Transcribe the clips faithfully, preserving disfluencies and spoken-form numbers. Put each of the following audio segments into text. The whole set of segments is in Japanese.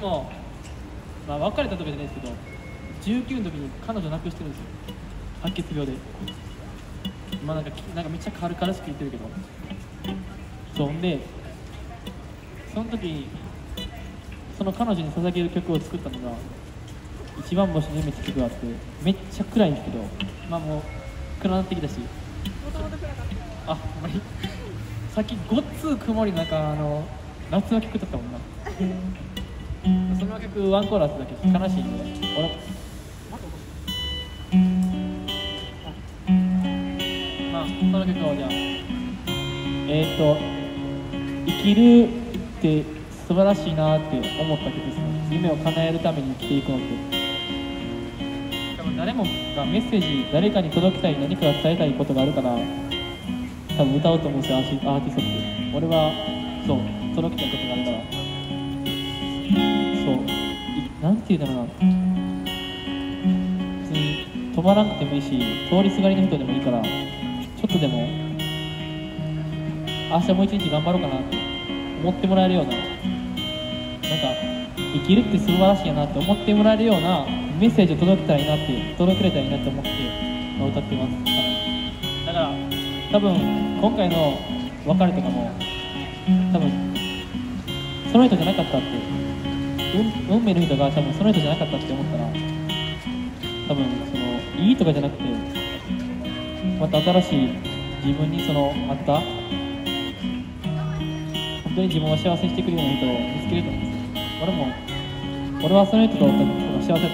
も、まあ、別れたとかじゃないですけどじゅうきゅうの時に彼女亡くしてるんですよ、白血病で。まあなんかなんかめっちゃ軽々しく言ってるけど、そんでその時その彼女に捧げる曲を作ったのが一番星の夢って曲があって、めっちゃ暗いんですけど、まあもう暗なってきたし、あ、ほんまにさっきごっつー曇りの中あの夏の曲だったもんな。その曲ワンコーラスだけ悲しいんで、俺まあその曲をじゃあえー、っと生きるって素晴らしいなって思った曲ですね。夢を叶えるために生きていくのって、多分誰もがメッセージ、誰かに届けたい何かが伝えたいことがあるから多分歌うと思うんですよ、アーティストって。俺はそう届けたいことがあるから、そうなんていうんだろうな、別に止まらなくてもいいし通りすがりの人でもいいから、ちょっとでも明日もう一日頑張ろうかなって思ってもらえるような、なんか生きるって素晴らしいやなって思ってもらえるようなメッセージを届けたらいいなって届けれたらいいなって思って歌ってます。だから多分今回の別れとかも多分その人じゃなかったって、運, 運命の人が多分その人じゃなかったって思ったら、多分そのいいとかじゃなくてまた新しい自分にそのあった本当に自分を幸せにしてくれるような人を見つけると思うんですよ。俺も俺はその人とおった時とか幸せだったけど、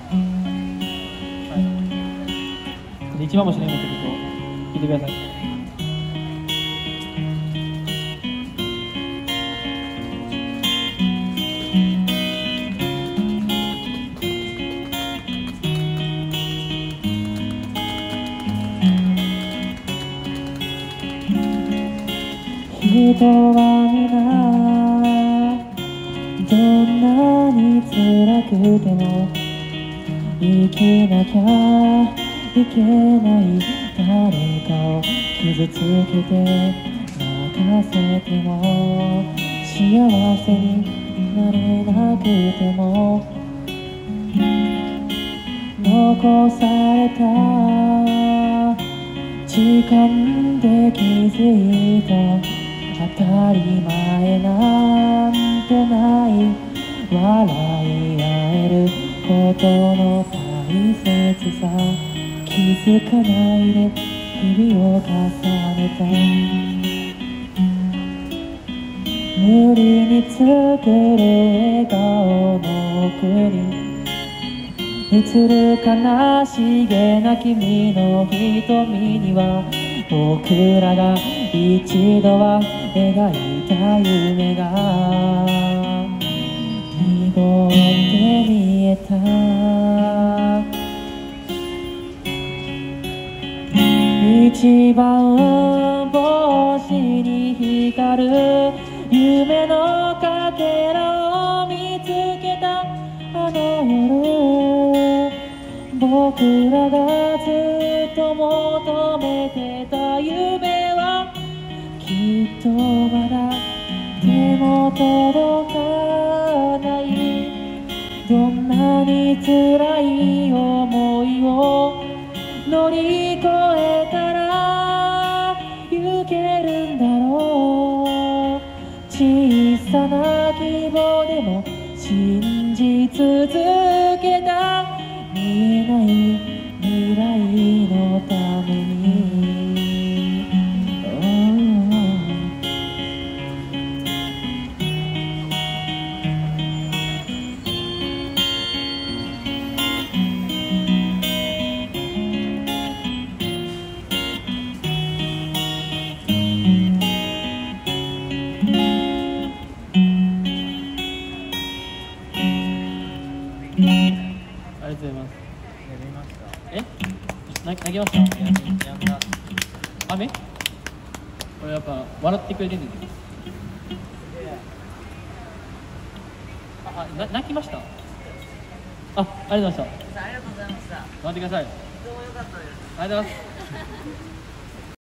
はい、一番星の夢って曲を聴いてください。 人は皆どんなに辛くても生きなきゃいけない、誰かを傷つけて泣かせても幸せになれなくても、残された時間で気づいた当たり前なんてない、笑い合えることの大切さ、気づかないで日々を重ねた、無理に作る笑顔の奥に映る悲しげな君の瞳には、僕らが一度は描いた夢が濁って見えた、一番星に光る夢のかけらを見つけたあの夜、僕らがずっと求めてた夢はきっとまだ手も届かない、どんなに辛い思いを乗り越えたら行けるんだろう、小さな希望でも信じ続けた、見えない未来のために、 ありがとうございます。え？な投げました？やんだ。雨？これやっぱ笑ってくれてるんですよ。あ、あな泣きました？あ、ありがとうございました。 ありがとうございました。 待ってください。 とても良かったです。 ありがとうございます。